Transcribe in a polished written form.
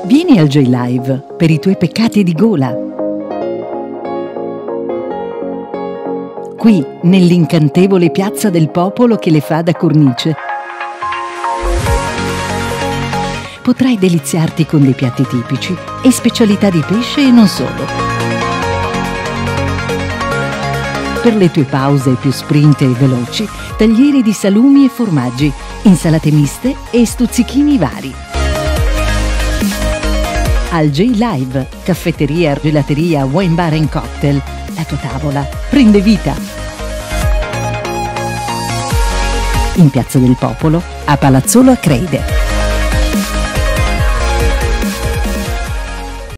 Vieni al J-Live per i tuoi peccati di gola. Qui, nell'incantevole piazza del popolo che le fa da cornice, potrai deliziarti con dei piatti tipici e specialità di pesce e non solo. Per le tue pause più sprinte e veloci, taglieri di salumi e formaggi, insalate miste e stuzzichini vari. Al J-Live, caffetteria, gelateria, wine bar and cocktail, la tua tavola prende vita. In Piazza del Popolo, a Palazzolo Acreide.